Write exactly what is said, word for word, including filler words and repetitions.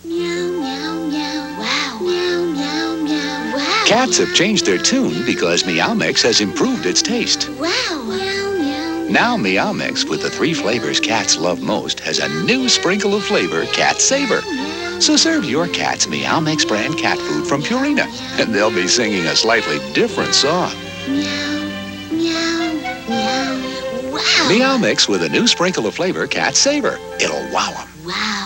Meow, meow, meow. Wow. Meow, meow, meow. Wow. Cats have changed their tune because Meow Mix has improved its taste. Wow. Meow, meow. Now Meow Mix, with the three flavors cats love most, has a new sprinkle of flavor, Cat Savor. So serve your cats Meow Mix brand cat food from Purina, and they'll be singing a slightly different song. Meow, meow, meow. Wow. Meow Mix with a new sprinkle of flavor, Cat Savor. It'll wow 'em. Wow.